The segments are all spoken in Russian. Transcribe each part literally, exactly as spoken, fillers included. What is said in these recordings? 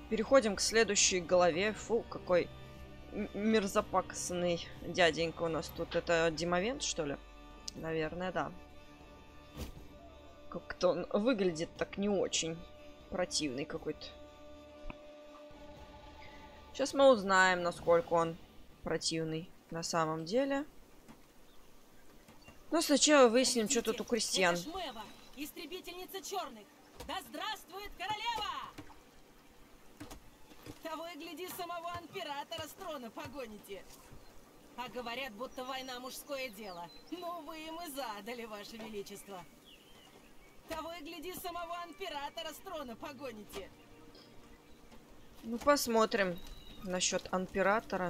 Переходим к следующей главе. Фу, какой мерзопакостный дяденька у нас тут. Это Димовент, что ли? Наверное, да. Как-то он выглядит так не очень. Противный какой-то. Сейчас мы узнаем, насколько он противный на самом деле. Но сначала выясним, что тут у крестьян. Это Шмева, истребительница черных. Да здравствует королева! Того и гляди, самого императора с трона погоните. А говорят, будто война мужское дело. Ну, вы им и задали, ваше величество. Того и гляди, самого императора с трона погоните. Ну, посмотрим насчет императора.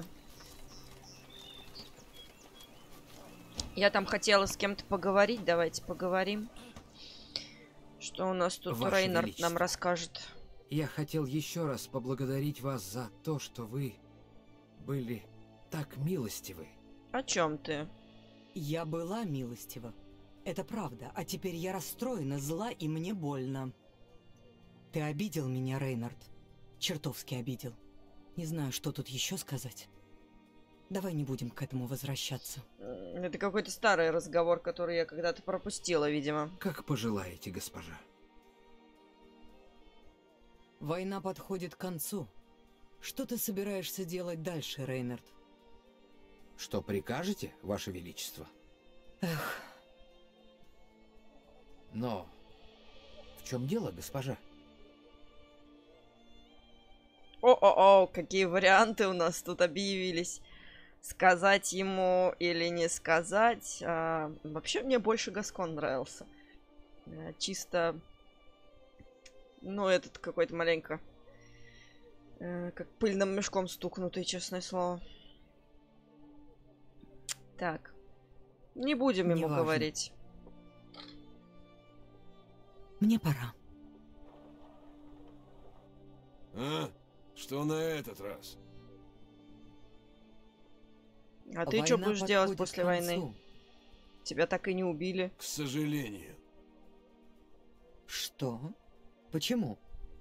Я там хотела с кем-то поговорить. Давайте поговорим. Что у нас тут Ваше Рейнард Величество, нам расскажет. Я хотел еще раз поблагодарить вас за то, что вы были так милостивы. О чем ты? Я была милостива. Это правда. А теперь я расстроена, зла и мне больно. Ты обидел меня, Рейнард. Чертовски обидел. Не знаю, что тут еще сказать. Давай не будем к этому возвращаться. Это какой-то старый разговор, который я когда-то пропустила, видимо. Как пожелаете, госпожа. Война подходит к концу. Что ты собираешься делать дальше, Рейнард? Что прикажете, ваше величество? Эх. Но в чем дело, госпожа? О-о-о, какие варианты у нас тут объявились. Сказать ему или не сказать. А, вообще мне больше Гаскон нравился. А, чисто... Ну, этот какой-то маленько... Э, как пыльным мешком стукнутый, честное слово. Так. Не будем ему Неважно. говорить. Мне пора. А? Что на этот раз? А ты что будешь делать после войны? Тебя так и не убили. К сожалению. Что? Почему?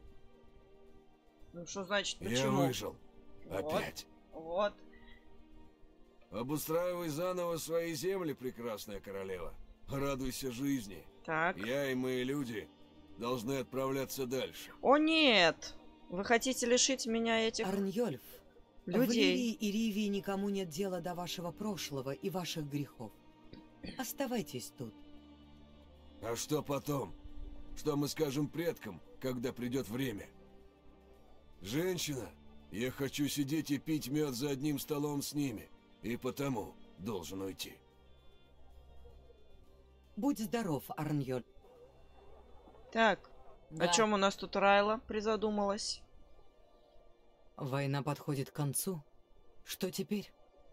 Ну что значит Я почему? выжил. Вот. Опять. Вот. Обустраивай заново свои земли, прекрасная королева. Радуйся жизни. Так. Я и мои люди должны отправляться дальше. О нет! Вы хотите лишить меня этих Арньёльф, в людей? Ливии и Ривии никому нет дела до вашего прошлого и ваших грехов. Оставайтесь тут. А что потом? Что мы скажем предкам, когда придет время? Женщина, я хочу сидеть и пить мед за одним столом с ними, и потому должен уйти. Будь здоров, Арньёльф. Так, Да. о чем у нас тут Райла призадумалась? Война подходит к концу. Что теперь?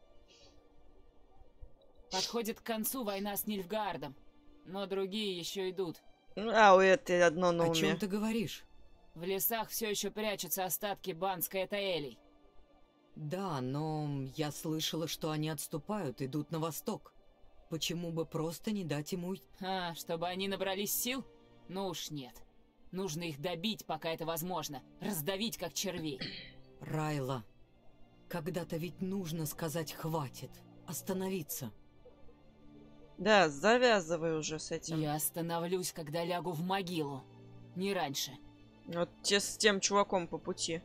Подходит к концу война с Нильфгаардом. Но другие еще идут. А, у этой одно на О уме. чем ты говоришь? В лесах все еще прячутся остатки Банской Этаэлей. Да, но я слышала, что они отступают, идут на восток. Почему бы просто не дать ему уйти? А, чтобы они набрались сил? Ну уж нет. Нужно их добить, пока это возможно. Раздавить, как червей. Райла, когда-то ведь нужно сказать «хватит», остановиться. Да, завязывай уже с этим. Я остановлюсь, когда лягу в могилу. Не раньше. Вот те с тем чуваком по пути.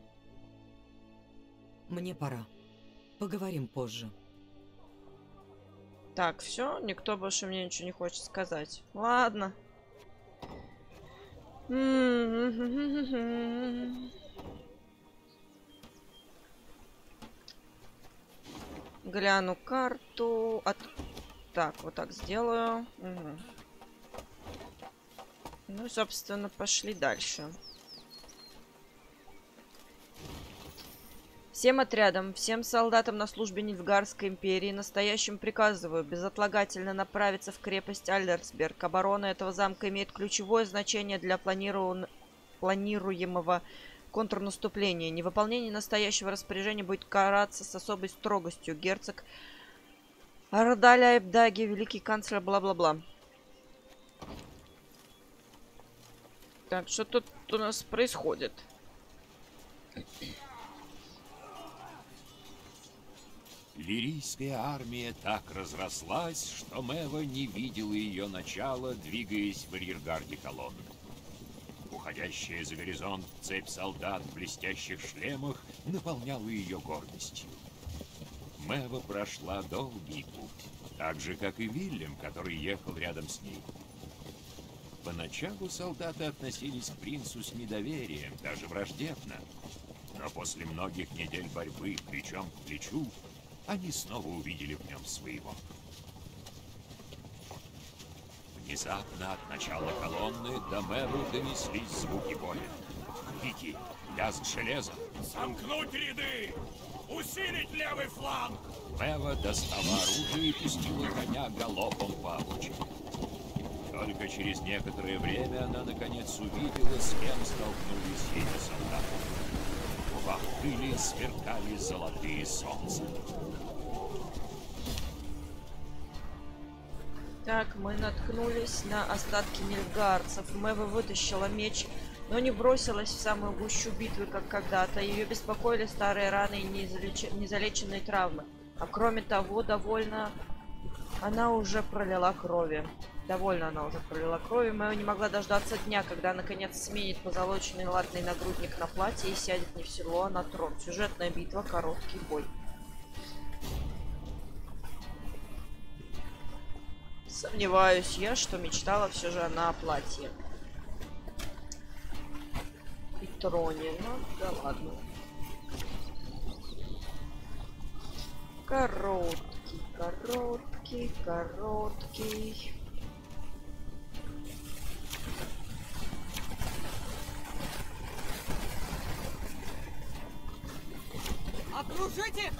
Мне пора. Поговорим позже. Так, все, никто больше мне ничего не хочет сказать. Ладно. Гляну карту. От... Так, вот так сделаю. Угу. Ну, собственно, пошли дальше. Всем отрядам, всем солдатам на службе Нильфгаарской империи настоящим приказываю безотлагательно направиться в крепость Альдерсберг. Оборона этого замка имеет ключевое значение для планиру... планируемого контрнаступления. Невыполнение настоящего распоряжения будет караться с особой строгостью. Герцог Ардаля Эбдаги, великий канцлер, бла-бла-бла. Так, что тут у нас происходит? Лирийская армия так разрослась, что Мэва не видела ее начала, двигаясь в арьергарде колонны. Уходящая за горизонт цепь солдат в блестящих шлемах наполняла ее гордостью. Мэва прошла долгий путь, так же, как и Вильям, который ехал рядом с ней. Поначалу солдаты относились к принцу с недоверием, даже враждебно. Но после многих недель борьбы плечом к плечу, они снова увидели в нем своего. Внезапно от начала колонны до Мэвы донеслись звуки боя. Крики, лязг железа. Сомкнуть ряды! Усилить левый фланг! Мэва достала оружие и пустила коня галопом по обочине. Только через некоторое время она наконец увидела, с кем столкнулись эти солдаты. В клубах пыли сверкали золотые солнца. Так, мы наткнулись на остатки нильфгаарцев. Мэва вытащила меч, но не бросилась в самую гущу битвы, как когда-то. Ее беспокоили старые раны и незалеч... незалеченные травмы. А кроме того, довольно она уже пролила крови. Довольно она уже пролила крови. Мэва не могла дождаться дня, когда наконец сменит позолоченный латный нагрудник на платье и сядет не в седло, а на трон. Сюжетная битва, короткий бой. Сомневаюсь я, что мечтала все же она о платье. И троне. Ну, да ладно. Короткий, короткий, короткий. Окружите!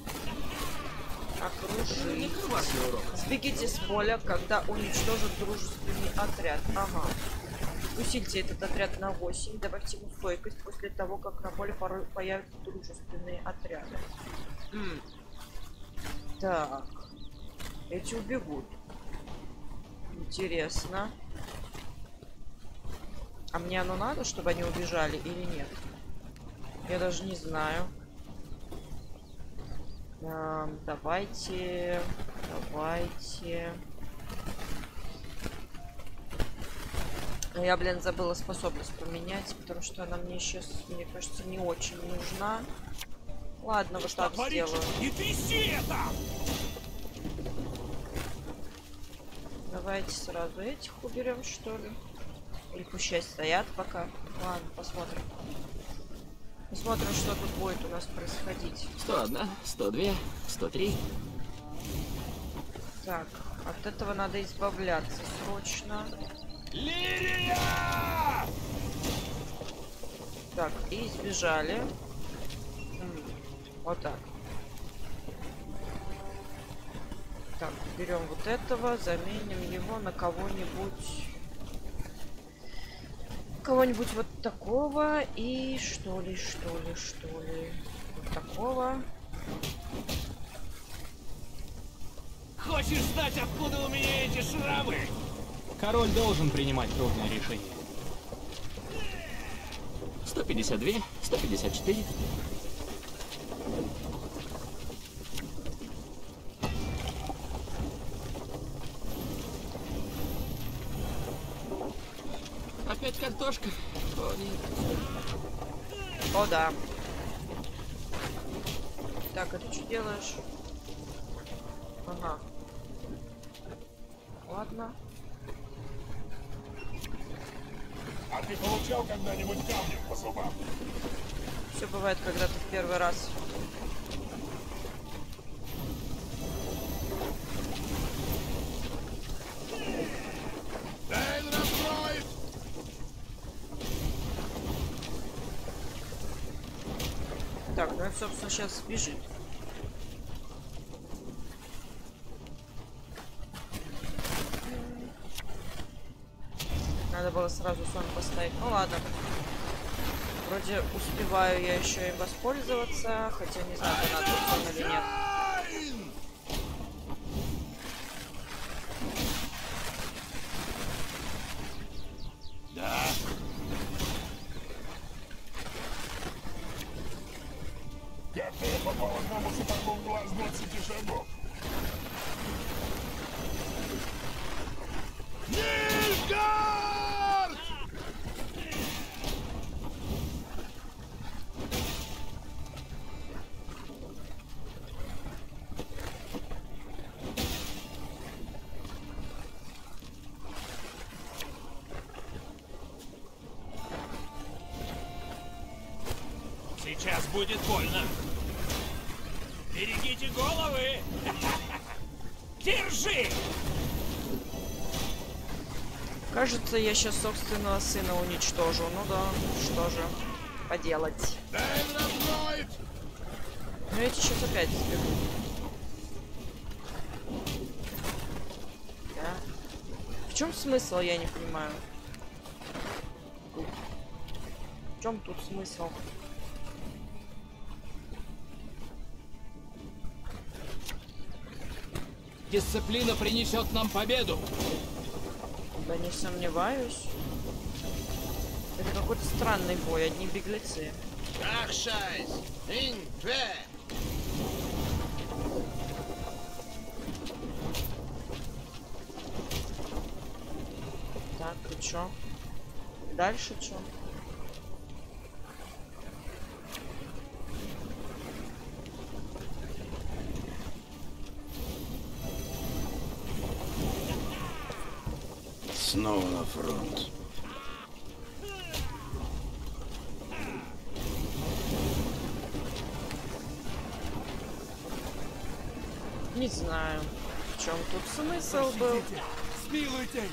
Окружить. Сбегите с поля, когда уничтожат дружественный отряд. Ага. Усильте этот отряд на восемь. Добавьте ему стойкость после того, как на поле порой появятся дружественные отряды. М. Так. Эти убегут. Интересно. А мне оно надо, чтобы они убежали или нет? Я даже не знаю. Эм, давайте, давайте. Я, блин, забыла способность поменять, потому что она мне сейчас, мне кажется, не очень нужна. Ладно, вот так сделаю. Не тряси это! Давайте сразу этих уберем, что ли. Или пусть стоят пока. Ладно, посмотрим. Посмотрим, что тут будет у нас происходить. сто один, сто два, сто три. Так, от этого надо избавляться срочно. Лирия! Так, и избежали. М, Вот так. Так, берем вот этого, заменим его на кого-нибудь. Кого-нибудь вот такого и что ли, что ли, что ли. Вот такого. Хочешь знать, откуда у меня эти шрамы? Король должен принимать трудные решения. сто пятьдесят два, сто пятьдесят четыре. Опять картошка? О, нет. О, да. Так, а ты что делаешь? Ага. Ладно. А ты получал когда-нибудь камнем по зубам? Все бывает когда-то в первый раз. Дейн раскроет! Так, ну и, собственно, сейчас сбежит. Надо было сразу сон поставить. Ну ладно. Вроде успеваю я еще и воспользоваться, хотя не знаю, надо сон или нет. Да. попал одному супергу в глаз с двадцати шагов. Нильфгард! Сейчас будет больно. Берегите головы! Держи! Кажется, я сейчас собственного сына уничтожу. Ну да, что же поделать. Ну эти сейчас опять сбегут. Да. В чем смысл, я не понимаю. В чем тут смысл? Дисциплина принесет нам победу. Да не сомневаюсь. Это какой-то странный бой, одни беглецы. Так, и чё? Дальше чё? Снова на фронт. Не знаю, в чем тут смысл был. Смилуйте!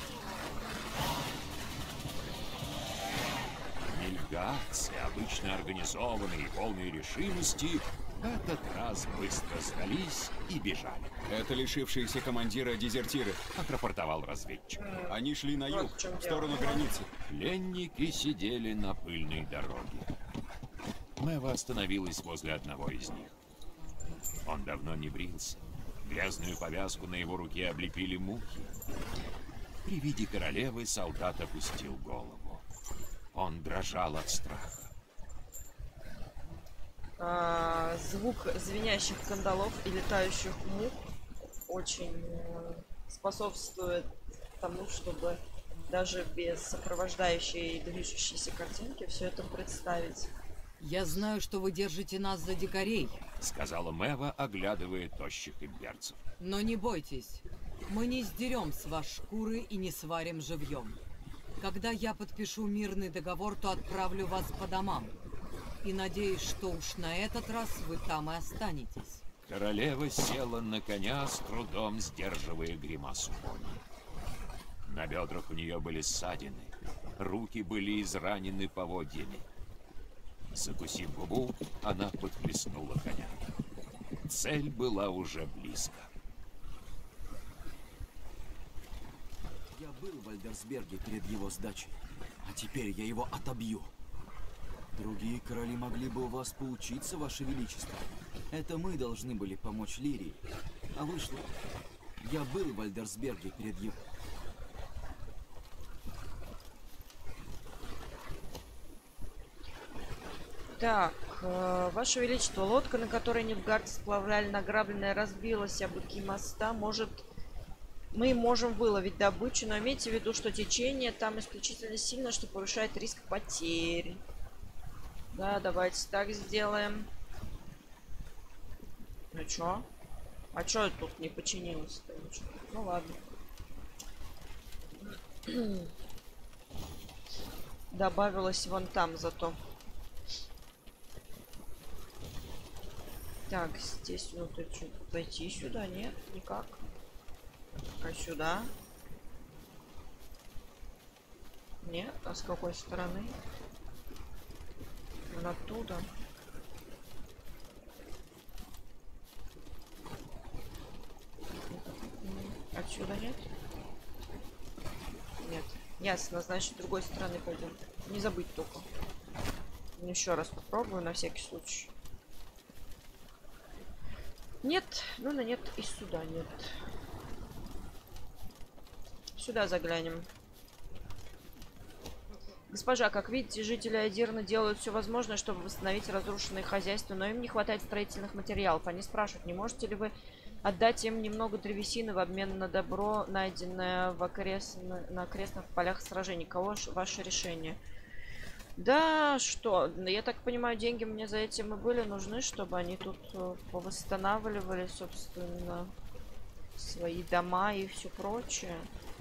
Нильфгардцы, обычно организованные и полные решимости, в этот раз быстро сдались и бежали. Это лишившиеся командира дезертиры, отрапортовал разведчик. Они шли на юг, Вот в в сторону дело. границы. Пленники сидели на пыльной дороге. Мэва остановилась возле одного из них. Он давно не брился. Грязную повязку на его руке облепили мухи. При виде королевы солдат опустил голову. Он дрожал от страха. А, звук звенящих кандалов и летающих мух очень э, способствует тому, чтобы даже без сопровождающей движущейся картинки все это представить. Я знаю, что вы держите нас за дикарей. Сказала Мэва, оглядывая тощих имперцев. Но не бойтесь. Мы не сдерем с вас шкуры и не сварим живьем. Когда я подпишу мирный договор, то отправлю вас по домам. И надеюсь, что уж на этот раз вы там и останетесь. Королева села на коня, с трудом сдерживая гримасу боли. На бедрах у нее были ссадины, руки были изранены поводьями. Закусив губу, она подхлестнула коня. Цель была уже близко. Я был в Альдерсберге перед его сдачей, а теперь я его отобью. Другие короли могли бы у вас поучиться, Ваше Величество. Это мы должны были помочь Лирии. А вышло. Я был в Альдерсберге перед его... Так, э, Ваше Величество, лодка, на которой Нильфгардцы сплавляли награбленное, разбилась об быки моста. Может, мы можем выловить добычу, но имейте в виду, что течение там исключительно сильно, что повышает риск потерь. Да, давайте так сделаем. Ну чё? А чё тут не починилось-то? Ну ладно. Добавилось вон там зато. Так, здесь, ну ты что, пойти сюда? Нет, никак. А сюда? Нет, а с какой стороны? Вон оттуда. Отсюда нет? Нет. Ясно, значит, с другой стороны пойдем. Не забыть только. Еще раз попробую на всякий случай. Нет, ну на нет и сюда нет. Сюда заглянем. Госпожа, как видите, жители Адирны делают все возможное, чтобы восстановить разрушенные хозяйства, но им не хватает строительных материалов. Они спрашивают, не можете ли вы отдать им немного древесины в обмен на добро, найденное в окрест... на окрестных полях сражений. Кого ж ваше решение? Да, что? Я так понимаю, деньги мне за этим и были нужны, чтобы они тут повосстанавливали, собственно, свои дома и все прочее.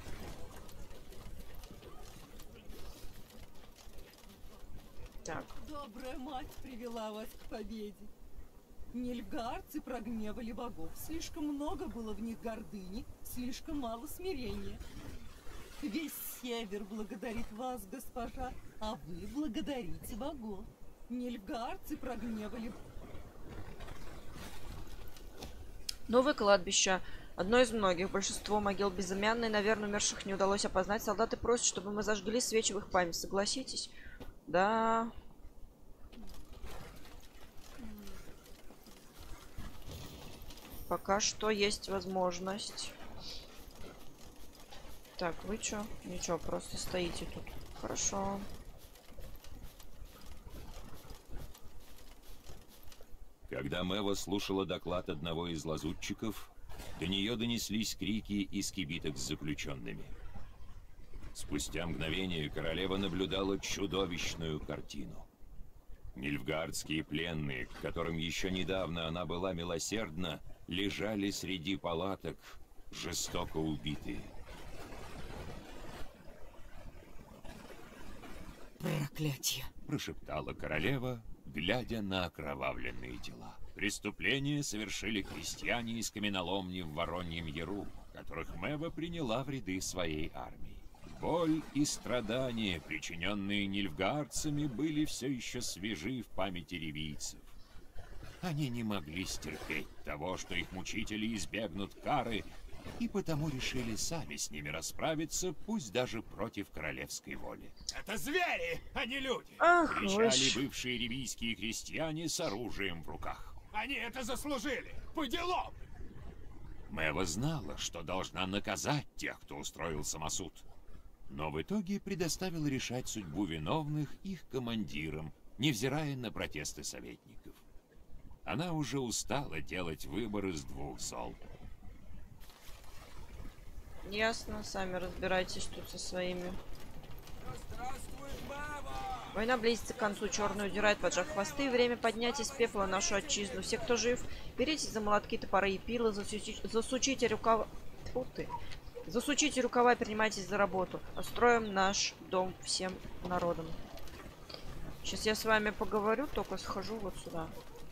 Так. Добрая мать привела вас к победе. Нильфгаарцы прогневали богов. Слишком много было в них гордыни, слишком мало смирения. Весь север благодарит вас, госпожа, а вы благодарите богов. Нильфгаарцы прогневали... Новое кладбище. Одно из многих. Большинство могил безымянные, наверное, умерших не удалось опознать. Солдаты просят, чтобы мы зажгли свечи в их память. Согласитесь? Да. Пока что есть возможность. Так, вы чё? Ничего, просто стоите тут. Хорошо. Когда Мэва слушала доклад одного из лазутчиков, до нее донеслись крики из кибиток с заключенными. Спустя мгновение королева наблюдала чудовищную картину. Нильфгаардские пленные, к которым еще недавно она была милосердна, лежали среди палаток, жестоко убитые. Проклятье! Прошептала королева, глядя на окровавленные тела. Преступление совершили крестьяне из каменоломни в Вороньем Яру, которых Мэва приняла в ряды своей армии. Боль и страдания, причиненные нильфгаарцами, были все еще свежи в памяти ревийцев. Они не могли стерпеть того, что их мучители избегнут кары, и потому решили сами с ними расправиться, пусть даже против королевской воли. Это звери, а не люди! Ах, кричали бывшие ревийские крестьяне с оружием в руках. Они это заслужили! По делам! Мэва знала, что должна наказать тех, кто устроил самосуд. Но в итоге предоставила решать судьбу виновных их командирам, невзирая на протесты советников. Она уже устала делать выбор из двух зол. Ясно, сами разбирайтесь тут со своими. Война близится к концу, черный удирает, поджав хвосты. Время поднять из пепла нашу отчизну. Все, кто жив, беритесь за молотки, топоры и пилы, засучите, засучите рукава... Фу ты. Засучите рукава и принимайтесь за работу. Построим наш дом всем народом. Сейчас я с вами поговорю, только схожу вот сюда.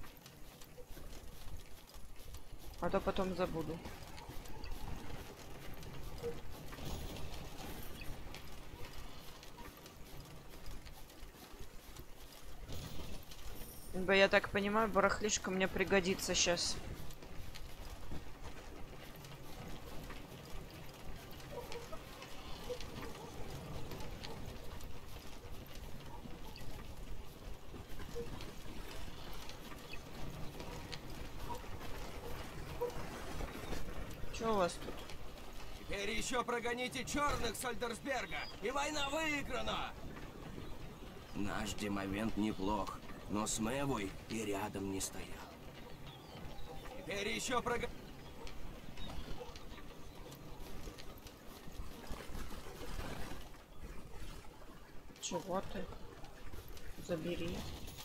А то потом забуду. Я так понимаю, барахлишка мне пригодится сейчас. Что у вас тут? Теперь еще прогоните черных с Альдерсберга, и война выиграна! Наш демовент неплох, но с Мэвой и рядом не стоял. Теперь еще прог... Чего ты? Забери.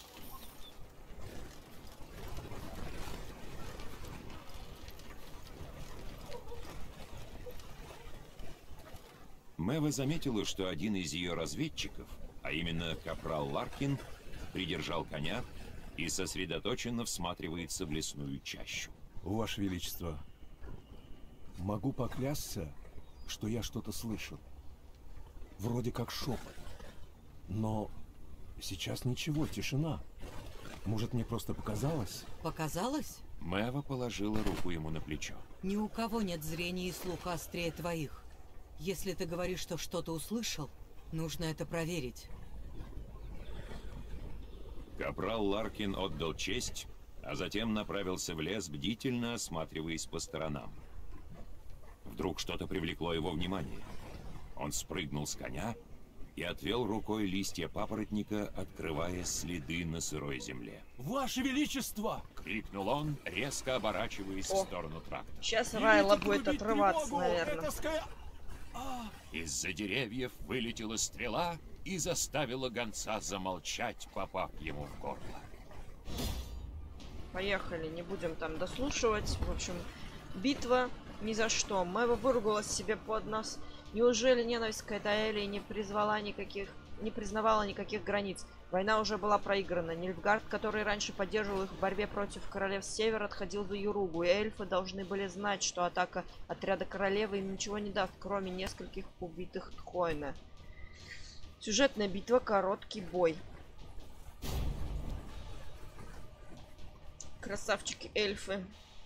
Мэва заметила, что один из ее разведчиков, а именно капрал Ларкин, придержал коня и сосредоточенно всматривается в лесную чащу. Ваше Величество, могу поклясться, что я что-то слышал. Вроде как шепот. Но сейчас ничего, тишина. Может, мне просто показалось? Показалось? Мэва положила руку ему на плечо. Ни у кого нет зрения и слуха острее твоих. Если ты говоришь, что что-то услышал, нужно это проверить. Капрал Ларкин отдал честь, а затем направился в лес, бдительно осматриваясь по сторонам. Вдруг что-то привлекло его внимание. Он спрыгнул с коня и отвел рукой листья папоротника, открывая следы на сырой земле. «Ваше Величество!» — крикнул он, резко оборачиваясь О, в сторону трактора. Сейчас Райла будет отрываться, тревогу, наверное. это ска... Из-за деревьев вылетела стрела и заставила гонца замолчать, попав ему в горло. Поехали, не будем там дослушивать. В общем, битва ни за что. Мэва выругалась себе под нос. Неужели ненависть к Эдаэлии не призвала никаких, не признавала никаких границ? Война уже была проиграна. Нильфгард, который раньше поддерживал их в борьбе против королев Севера, отходил за Юругу, и эльфы должны были знать, что атака отряда королевы им ничего не даст, кроме нескольких убитых Тхойна. Сюжетная битва, короткий бой. Красавчики эльфы.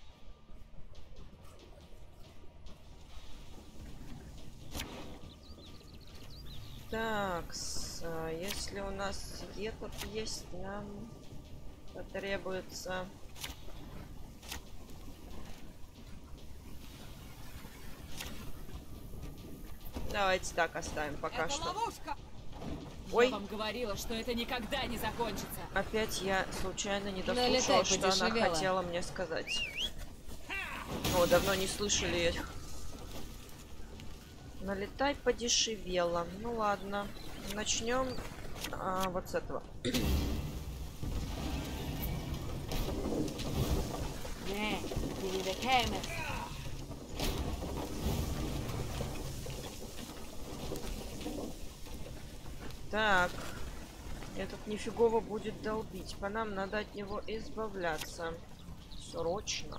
Так, а если у нас этот есть, нам потребуется... Давайте так оставим пока это что. Ловушка! Ой. Я вам говорила, что это никогда не закончится. Опять я случайно не дослушала, Налетай, что она подешевела. хотела мне сказать. О, давно не слышали их. Налетай подешевело. Ну ладно. Начнем а, вот с этого. Так. Этот нифигово будет долбить. По нам надо от него избавляться. Срочно.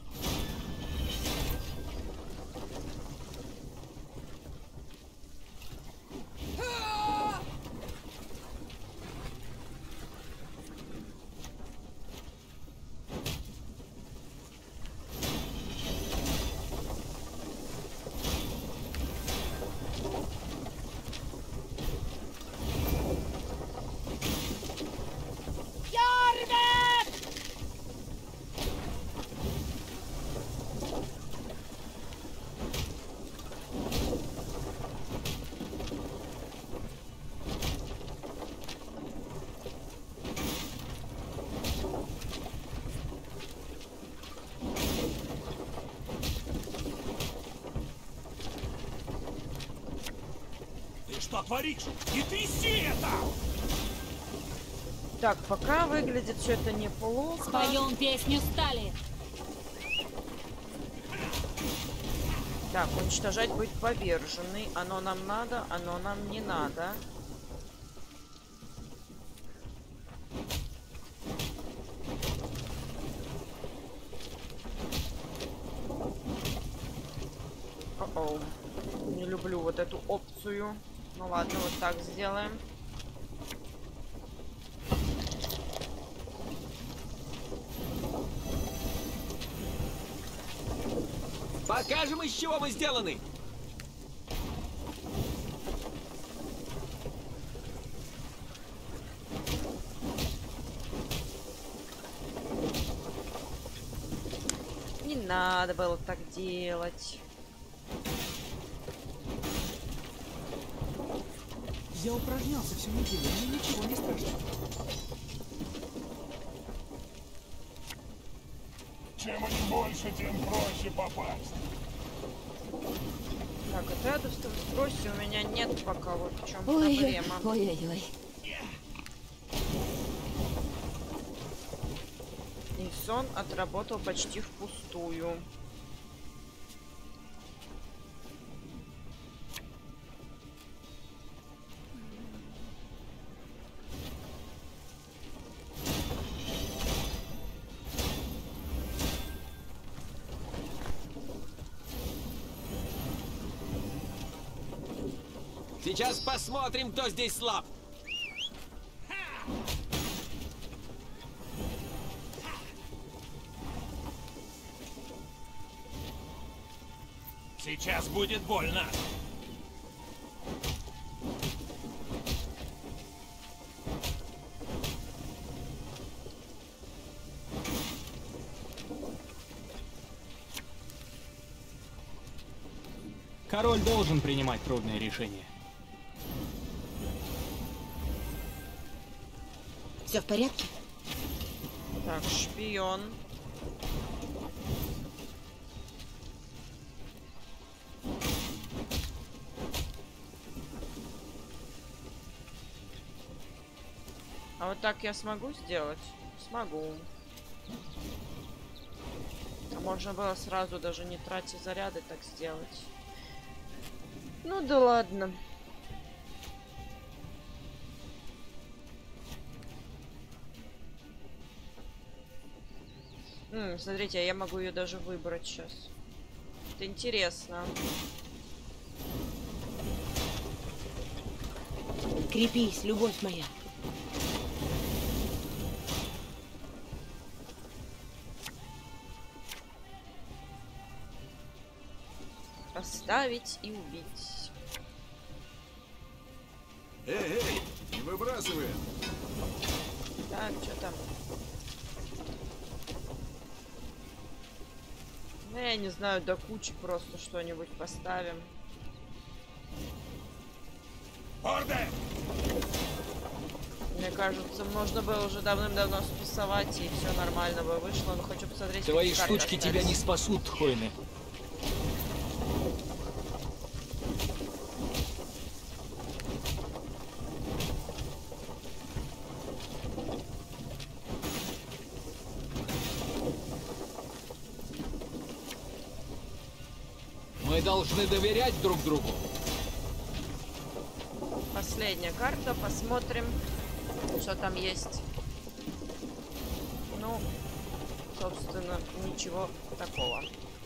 Что творишь? Не тряси это! Так, пока выглядит все это неплохо. Споем песню стали. Так, уничтожать будет поверженный. Оно нам надо, оно нам не надо. О-оу. Не люблю вот эту опцию. Ну ладно, вот так сделаем. Покажем, из чего мы сделаны! Не надо было так делать. Я упражнялся всю неделю, мне ничего не страшно. Чем они больше, тем проще попасть. Так, отрядов в сбросе у меня нет пока, вот в чем Ой, проблема. ой-ой-ой. И сон отработал почти впустую. Сейчас посмотрим, кто здесь слаб. Сейчас будет больно. Король должен принимать трудные решения. Все в порядке? Так, шпион. А вот так я смогу сделать? Смогу. А можно было сразу, даже не тратя заряды, так сделать. Ну да ладно. М, смотрите, а я могу ее даже выбрать сейчас. Это интересно. Крепись, любовь моя. Оставить и убить. Эй, эй, не выбрасывай! Так, что там? Ну, я не знаю, до кучи просто что-нибудь поставим. Орде! Мне кажется, можно было уже давным-давно спасовать, и все нормально бы вышло. Но хочу посмотреть, твои какие штучки карты тебя не остались. спасут, Тхойны. Мы должны доверять друг другу. Последняя карта, посмотрим, что там есть. Ну, собственно, ничего такого.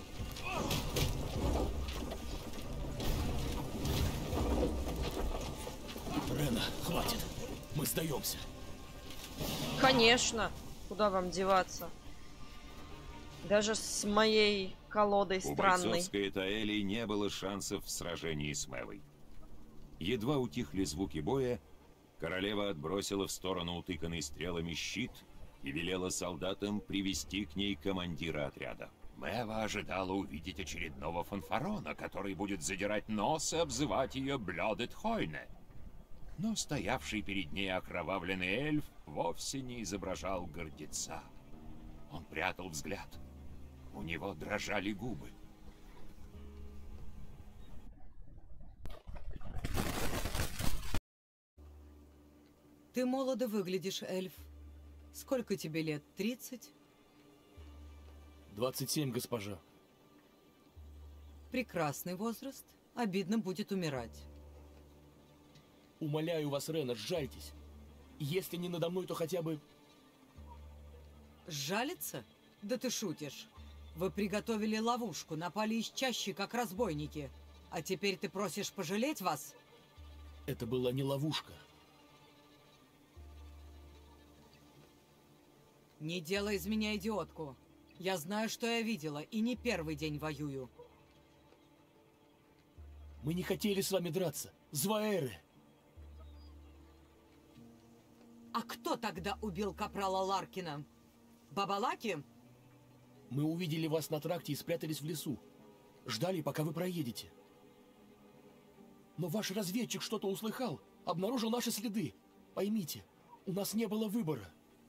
Рена, хватит. Мы сдаемся. Конечно, куда вам деваться? Даже с моей колодой У странной. бойцовской Таэли не было шансов в сражении с Мэвой. Едва утихли звуки боя, королева отбросила в сторону утыканный стрелами щит и велела солдатам привести к ней командира отряда. Мэва ожидала увидеть очередного фанфарона, который будет задирать нос и обзывать ее Блёдет Хойне. Но стоявший перед ней окровавленный эльф вовсе не изображал гордеца. Он прятал взгляд. У него дрожали губы. Ты молодо выглядишь, эльф. Сколько тебе лет? Тридцать? двадцать семь, госпожа. Прекрасный возраст. Обидно будет умирать. Умоляю вас, Рена, сжальтесь. Если не надо мной, то хотя бы... Сжалиться? Да ты шутишь. Вы приготовили ловушку, напали из чащи, как разбойники. А теперь ты просишь пожалеть вас? Это была не ловушка. Не делай из меня идиотку. Я знаю, что я видела, и не первый день воюю. Мы не хотели с вами драться. Зваэры. А кто тогда убил капрала Ларкина? Бабалаки? Мы увидели вас на тракте и спрятались в лесу. Ждали, пока вы проедете. Но ваш разведчик что-то услыхал, обнаружил наши следы. Поймите, у нас не было выбора.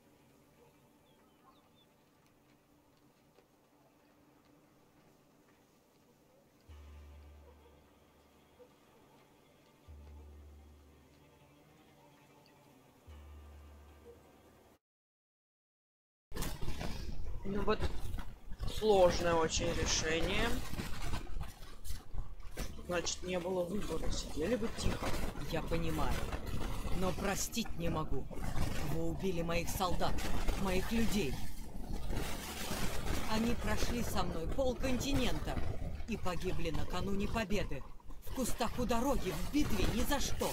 Ну вот, сложное очень решение. Значит, не было выбора. Сидели бы тихо. Я понимаю. Но простить не могу. Вы убили моих солдат, моих людей. Они прошли со мной полконтинента и погибли накануне победы. В кустах у дороги, в битве ни за что.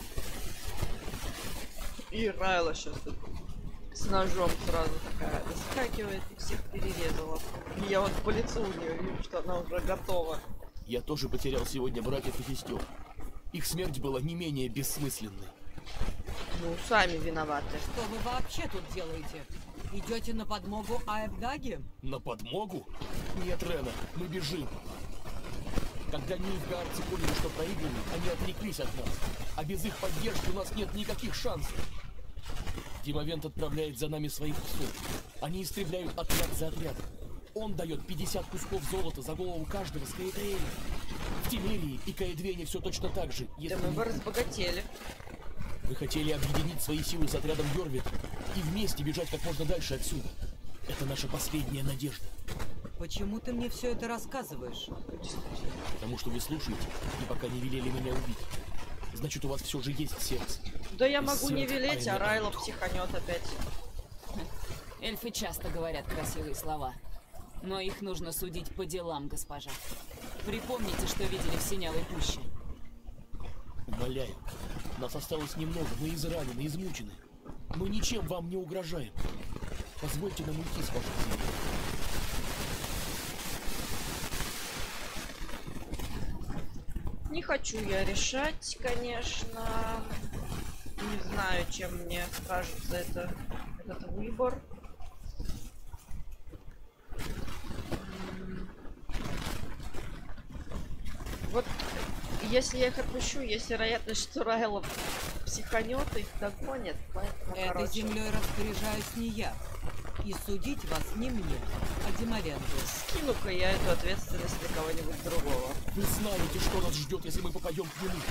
И Райла сейчас тут с ножом сразу такая выскакивает и всех перерезала. И я вот по лицу у нее вижу, что она уже готова. Я тоже потерял сегодня братьев и сестер. Их смерть была не менее бессмысленной. Ну, сами виноваты. Что вы вообще тут делаете? Идете на подмогу Аэбдаге? На подмогу? Нет, Рена, мы бежим. Когда нильфгаарцы поняли, что проиграли, они отреклись от нас. А без их поддержки у нас нет никаких шансов. Димовент отправляет за нами своих псов. Они истребляют отряд за отрядом. Он дает пятьдесят кусков золота за голову каждого с Каэдвейна. В Тимерии и Каэдвейне все точно так же. Да мы бы разбогатели. Вы хотели объединить свои силы с отрядом Йорвит и вместе бежать как можно дальше отсюда. Это наша последняя надежда. Почему ты мне все это рассказываешь? Потому что вы слушаете и пока не велели меня убить. Значит, у вас все же есть сердце. Да я могу не велеть, а Райло психанет опять. Эльфы часто говорят красивые слова. Но их нужно судить по делам, госпожа. Припомните, что видели в Синявой пуще. Умоляю, нас осталось немного, мы изранены, измучены. Мы ничем вам не угрожаем. Позвольте нам уйти с вашей земли. Не хочу я решать, конечно. Не знаю, чем мне кажется это, этот выбор. Вот, если я их отпущу, есть вероятность, что Райло психанет, их догонит. Поэтому, Этой короче... землей распоряжаюсь не я. И судить вас не мне, а Димовенту. Скину-ка я эту ответственность для кого-нибудь другого. Вы знаете, что нас ждет, если мы попадем к нему?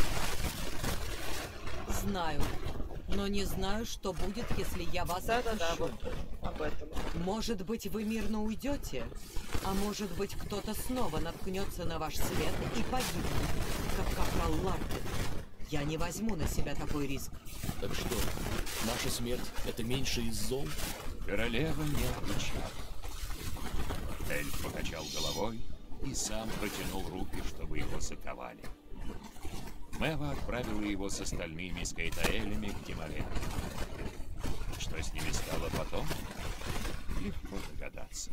Знаю. Но не знаю, что будет, если я вас Да-да-да, отпущу. вот об этом. Может быть, вы мирно уйдете, а может быть, кто-то снова наткнется на ваш след и погибнет, как капрал Лартен. Я не возьму на себя такой риск. Так что, наша смерть — это меньше из зол? Королева не отвечала. Эльф покачал головой и сам протянул руки, чтобы его заковали. Мэва отправила его с остальными скайтаэлями к Димовенту. Что с ними стало потом, легко догадаться.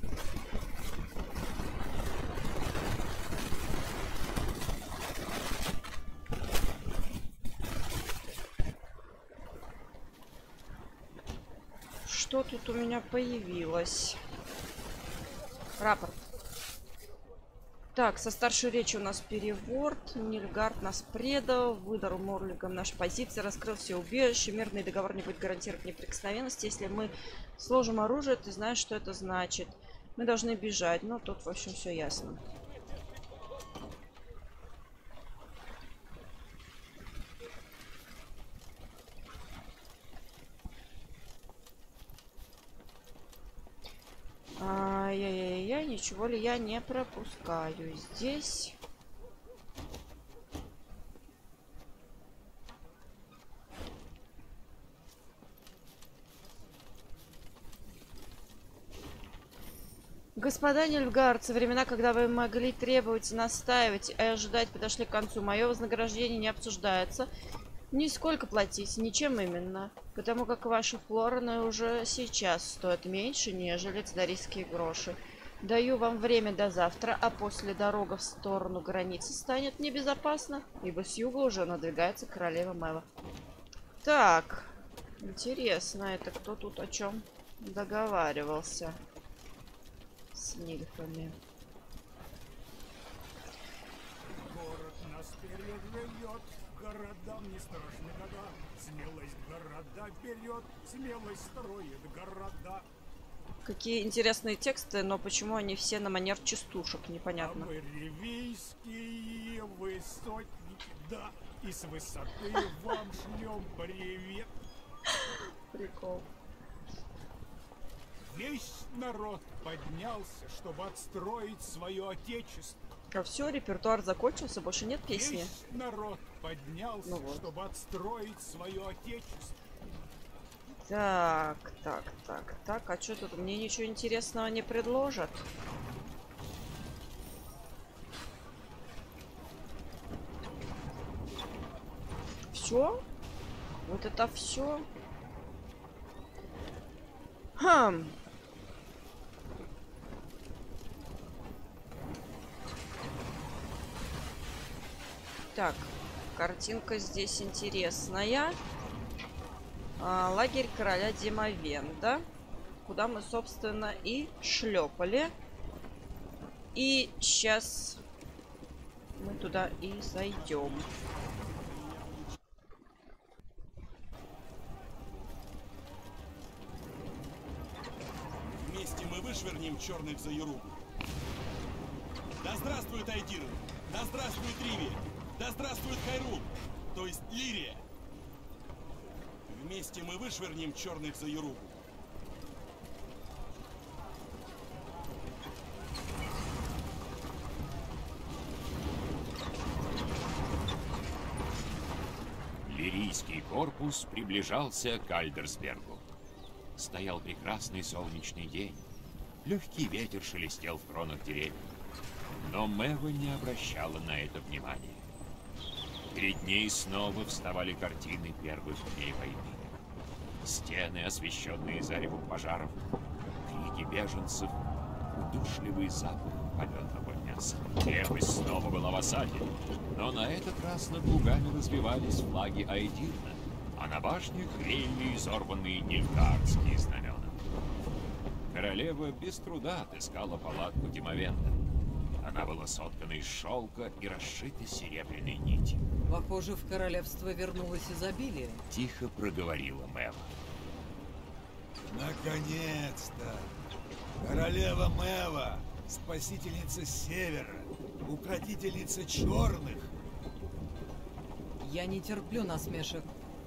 Что тут у меня появилось? Рапорт. Так, со старшей речи у нас переворт. Нильгард нас предал. Выдал Морлигам наши позиции. Раскрыл все убежища. Мирный договор не будет гарантировать неприкосновенность. Если мы сложим оружие, ты знаешь, что это значит. Мы должны бежать. Ну, тут, в общем, все ясно. Ай-яй-яй-яй, ничего ли я не пропускаю здесь? Господа нильфгаарцы, времена, когда вы могли требовать, настаивать и ожидать, подошли к концу. Мое вознаграждение не обсуждается. Нисколько платить, ничем именно. Потому как ваши флораны уже сейчас стоят меньше, нежели цдарийские гроши. Даю вам время до завтра, а после дорога в сторону границы станет небезопасна, ибо с юга уже надвигается королева Мэва. Так, интересно, это кто тут о чем договаривался с нильфами? Город нас переживет, городам не страшны года. Смелость города берет, смелость строит города. Какие интересные тексты, но почему они все на манер частушек, непонятно. А мы ревийские высотники, да, и с высоты вам шлем привет. Прикол. Весь народ поднялся, чтобы отстроить свое отечество. А все, репертуар закончился, больше нет песни. Весь народ поднялся, ну вот. чтобы отстроить свое отечество. Так, так, так, так. А что тут? Мне ничего интересного не предложат. Все? Вот это все? Хм. Так, картинка здесь интересная. А, лагерь короля Димовента, куда мы, собственно, и шлепали. И сейчас мы туда и зайдем. мы вышвырнем черных за Яругу. Да здравствует Айдирн! Да здравствует Ривия! Да здравствует Хайрул! То есть Лирия! Вместе мы вышвырнем черных за Яругу. Лирийский корпус приближался к Альдерсбергу. Стоял прекрасный солнечный день. Легкий ветер шелестел в кронах деревьев. Но Мэва не обращала на это внимания. Перед ней снова вставали картины первых дней войны. Стены, освещенные заревом пожаров, крики беженцев, удушливый запах паленого мяса. Крепость снова была в осаде, но на этот раз над лугами развивались флаги Айдирна, а на башнях реяли изорванные нильфгаардские знамена. Королева без труда отыскала палатку Тимовента. Она была соткана из шелка и расшита серебряной нитью. Похоже, в королевство вернулось изобилие. Тихо проговорила Мэва. Наконец-то! Королева Мэва, спасительница Севера, укротительница черных. Я не терплю насмешек.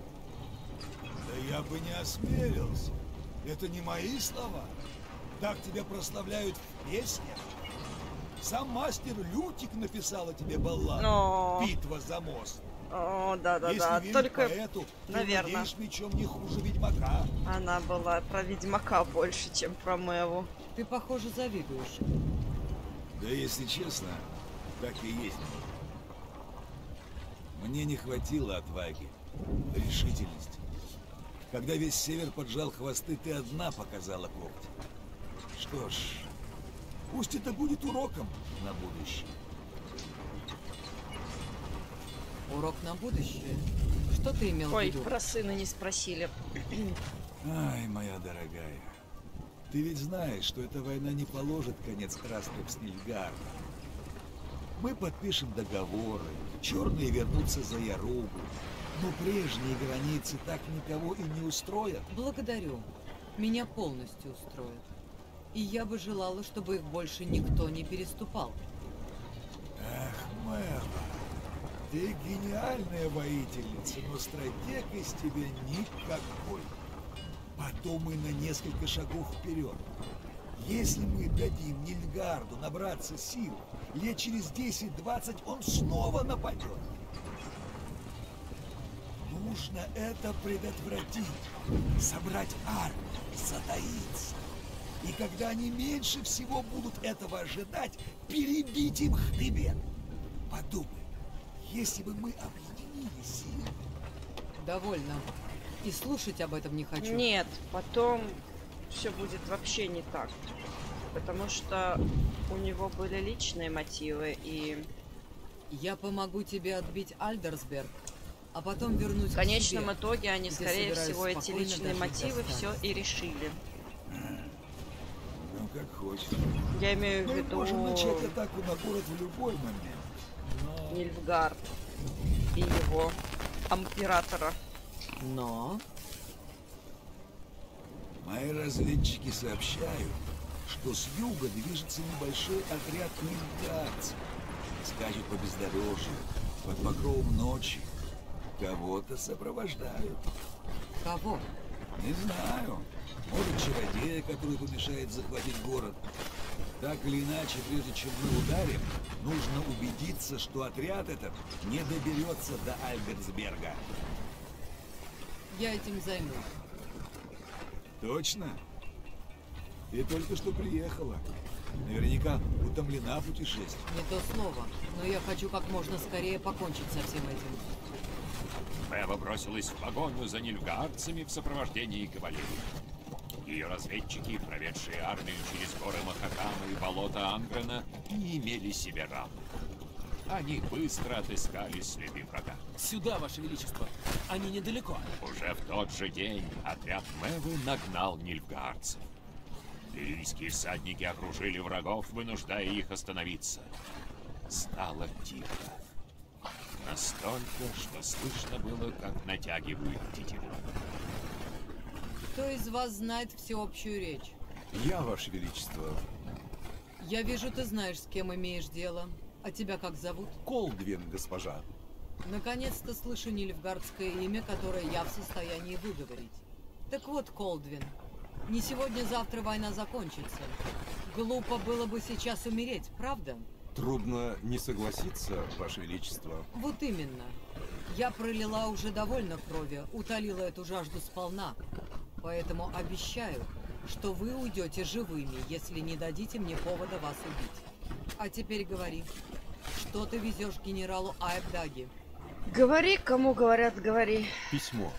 Да я бы не осмелился. Это не мои слова. Так тебя прославляют в песнях. Сам мастер Лютик написал о тебе балладу. Но... «Битва за мост». О, да-да-да. Если Только, поэту, наверное, ты мечом не хуже Ведьмака. Она была про Ведьмака больше, чем про Мэву. Ты, похоже, завидуешь. Да, если честно, так и есть. Мне не хватило отваги, решительности. Когда весь север поджал хвосты, ты одна показала когти. Что ж, пусть это будет уроком на будущее. Урок на будущее? Что ты имел Ой, в виду? Ой, про сына не спросили. Ай, моя дорогая, ты ведь знаешь, что эта война не положит конец распрям с Нильфгаардом. Мы подпишем договоры, черные вернутся за Яругу, но прежние границы так никого и не устроят. Благодарю. Меня полностью устроит. И я бы желала, чтобы их больше никто не переступал. Эх, Мэва, ты гениальная воительница, но стратег из тебя никакой. Подумай на несколько шагов вперед. Если мы дадим Нильфгаарду набраться сил, лет через десять-двадцать он снова нападет. Нужно это предотвратить, собрать армию, затаиться. И когда они меньше всего будут этого ожидать, перебить им хребет. Подумай, если бы мы объединили силы... Довольно. И слушать об этом не хочу. Нет, потом все будет вообще не так. Потому что у него были личные мотивы и... Я помогу тебе отбить Альдерсберг, а потом вернусь в конечном к себе, итоге они, скорее всего, эти личные мотивы все и решили. Ну, как хочешь. Я имею в Мы виду... можем начать атаку на город в любой момент. Но... Нильфгаард и его императора. Но... Мои разведчики сообщают, что с юга движется небольшой отряд нильфгаардцев. Скачут по бездорожью, под покровом ночи. Кого-то сопровождают. Кого? Не знаю. Может, чародея, который помешает захватить город. Так или иначе, прежде чем мы ударим, нужно убедиться, что отряд этот не доберется до Альдерсберга. Я этим займусь. Точно? Ты только что приехала. Наверняка утомлена путешествием. Не то слово, но я хочу как можно скорее покончить со всем этим. Мэва бросилась в погоню за нильфгаардцами в сопровождении кавалерии. Ее разведчики, проведшие армию через горы Махакама и болото Ангрена, не имели себе равных. Они быстро отыскали следы врага. Сюда, Ваше Величество. Они недалеко. Уже в тот же день отряд Мэвы нагнал нильфгаардцев. Лирийские всадники окружили врагов, вынуждая их остановиться. Стало тихо. Настолько, что слышно было, как натягивают тетиву. Кто из вас знает всеобщую речь? Я, Ваше Величество. Я вижу, ты знаешь, с кем имеешь дело. А тебя как зовут? Колдвин, госпожа. Наконец-то слышу нильфгардское имя, которое я в состоянии выговорить. Так вот, Колдвин, не сегодня-завтра война закончится. Глупо было бы сейчас умереть, правда? Трудно не согласиться, Ваше Величество. Вот именно. Я пролила уже довольно крови, утолила эту жажду сполна. Поэтому обещаю, что вы уйдете живыми, если не дадите мне повода вас убить. А теперь говори, что ты везешь генералу Аэбдаги? Говори, кому говорят, говори. Письмо.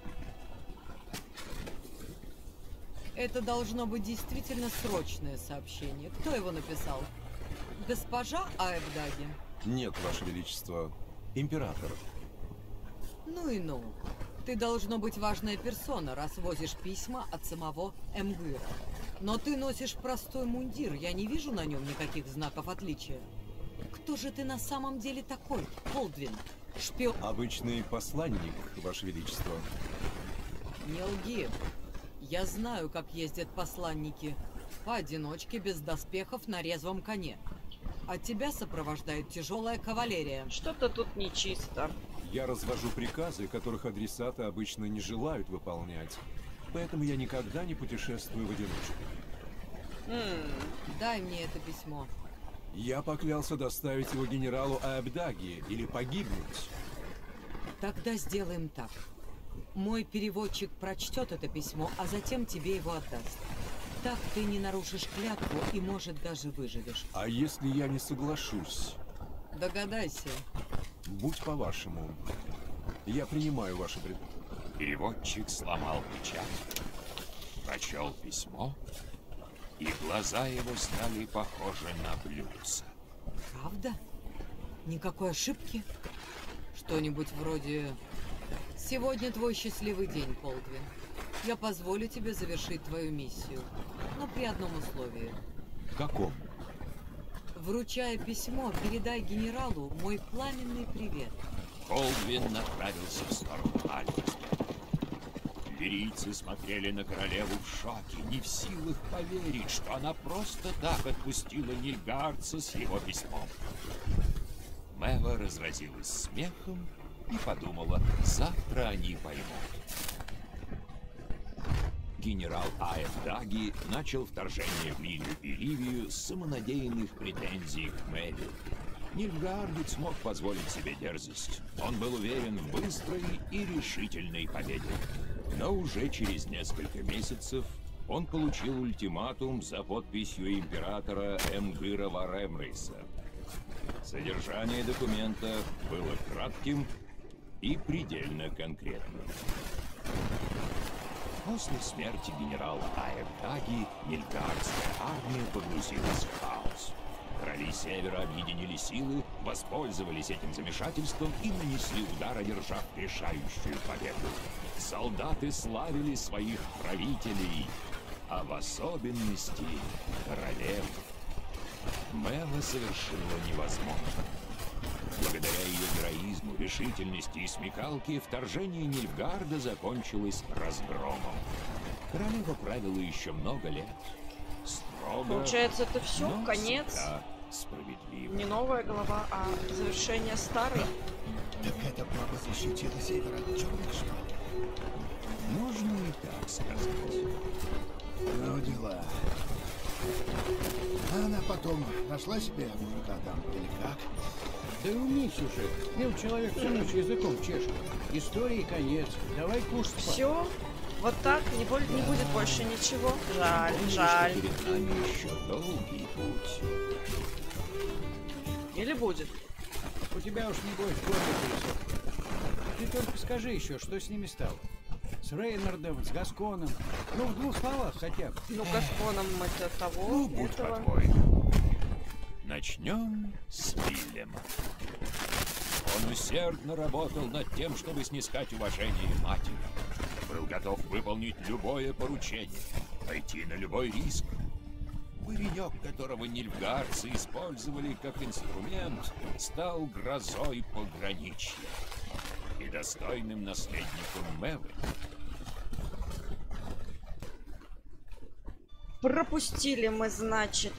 Это должно быть действительно срочное сообщение. Кто его написал? Госпожа Аэбдаги? Нет, Ваше Величество. Император. Ну и ну. Ты должно быть важная персона, раз возишь письма от самого Эмгыра. Но ты носишь простой мундир, я не вижу на нем никаких знаков отличия. Кто же ты на самом деле такой, Колдвин? Шпион? Обычный посланник, Ваше Величество. Не лги. Я знаю, как ездят посланники. Поодиночке, без доспехов, на резвом коне. А тебя сопровождает тяжелая кавалерия. Что-то тут нечисто. Я развожу приказы, которых адресаты обычно не желают выполнять. Поэтому я никогда не путешествую в одиночку. М-м, дай мне это письмо. Я поклялся доставить его генералу Аэбдаги или погибнуть. Тогда сделаем так. Мой переводчик прочтет это письмо, а затем тебе его отдаст. Так ты не нарушишь клятву и, может, даже выживешь. А если я не соглашусь? Догадайся. Будь по-вашему. Я принимаю ваше пред... Переводчик сломал печать, прочел письмо, и глаза его стали похожи на блюдца. Правда? Никакой ошибки? Что-нибудь вроде... Сегодня твой счастливый день, Колдвин. Я позволю тебе завершить твою миссию. Но при одном условии. Каком? Вручая письмо, передай генералу мой пламенный привет. Колдвин направился в сторону Альберта. Лирийцы смотрели на королеву в шоке, не в силах поверить, что она просто так отпустила нильфгардца с его письмом. Мэва разразилась смехом и подумала, завтра они поймут. Генерал Аэбдаги начал вторжение в Лилию и Ливию с самонадеянных претензий к Мэве. Нильфгаардец мог позволить себе дерзость. Он был уверен в быстрой и решительной победе. Но уже через несколько месяцев он получил ультиматум за подписью императора Эмгыра Варемрейса. Содержание документа было кратким и предельно конкретным. После смерти генерала Аэбдаги нильфгардская армия погрузилась в хаос. Короли Севера объединили силы, воспользовались этим замешательством и нанесли удар, одержав решающую победу. Солдаты славили своих правителей, а в особенности королеву. Мэва совершила невозможное. Благодаря ее героизму, решительности и смекалке вторжение Нильфгарда закончилось разгромом. Королева правила еще много лет. Строго, Получается, это все? но Конец? всегда справедливо. Не новая глава, а завершение старой? Так это папа защитила север от черных, что ли? Можно и так сказать. Ну, дела. А она потом нашла себе мужика там, или как? Да умись уже. Мил человек всю ночь языком чешет. Истории конец. Давай кушать. Все? Вот так? Не, боль... не будет больше ничего? Жаль, Помнишь, жаль. что перед нами еще долгий путь. Или будет? У тебя уж не будет горло пересохло. Ты только скажи еще, что с ними стало. С Рейнардом, с Гасконом. Ну, в двух словах хотя бы. Ну, Гасконом это того, Ну, будь этого. по-твоему. Начнем с Вильяма. Он усердно работал над тем, чтобы снискать уважение матери. Был готов выполнить любое поручение, пойти на любой риск. Паренек, которого нильфгардцы использовали как инструмент, стал грозой пограничья и достойным наследником Мэвы. Пропустили мы, значит,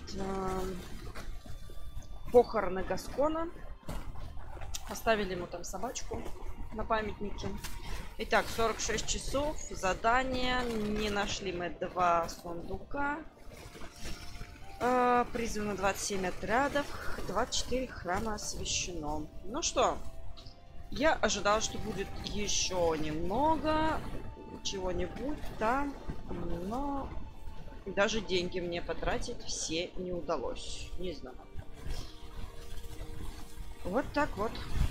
похороны Гаскона. Оставили ему там собачку на памятнике. Итак, сорок шесть часов. Задание. Не нашли мы два сундука. Э, призвано двадцать семь отрядов. двадцать четыре храма освящено. Ну что, я ожидал, что будет еще немного чего-нибудь там, но даже деньги мне потратить все не удалось. Не знаю. Вот так вот.